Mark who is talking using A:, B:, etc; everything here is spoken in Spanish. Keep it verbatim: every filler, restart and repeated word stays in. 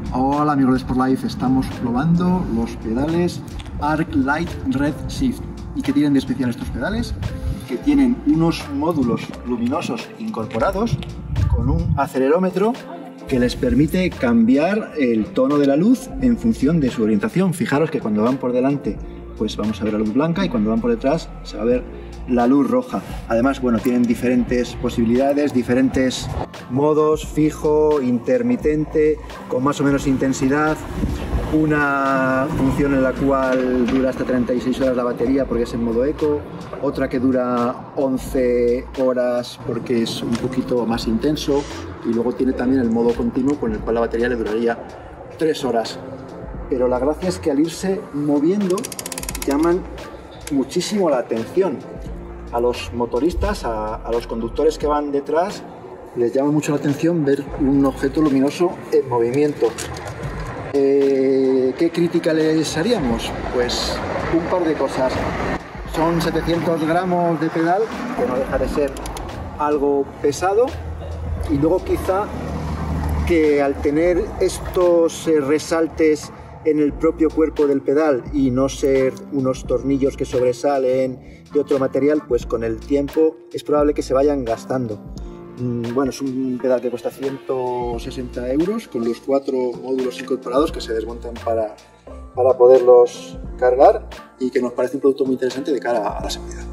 A: Hola amigos de Sportlife, estamos probando los pedales Arc Light Red Shift. ¿Y qué tienen de especial estos pedales? Que tienen unos módulos luminosos incorporados con un acelerómetro que les permite cambiar el tono de la luz en función de su orientación. Fijaros que cuando van por delante pues vamos a ver la luz blanca y cuando van por detrás se va a ver la luz roja. Además, bueno, tienen diferentes posibilidades, diferentes modos, fijo, intermitente, con más o menos intensidad. Una función en la cual dura hasta treinta y seis horas la batería porque es en modo eco, otra que dura once horas porque es un poquito más intenso, y luego tiene también el modo continuo con el cual la batería le duraría tres horas. Pero la gracia es que al irse moviendo llaman muchísimo la atención a los motoristas, a, a los conductores que van detrás. Les llama mucho la atención ver un objeto luminoso en movimiento. Eh, ¿Qué crítica les haríamos? Pues un par de cosas. Son setecientos gramos de pedal, que no deja de ser algo pesado, y luego quizá que al tener estos eh, resaltes en el propio cuerpo del pedal y no ser unos tornillos que sobresalen de otro material, pues con el tiempo es probable que se vayan gastando. Bueno, es un pedal que cuesta ciento sesenta euros con los cuatro módulos incorporados que se desmontan para, para poderlos cargar, y que nos parece un producto muy interesante de cara a la seguridad.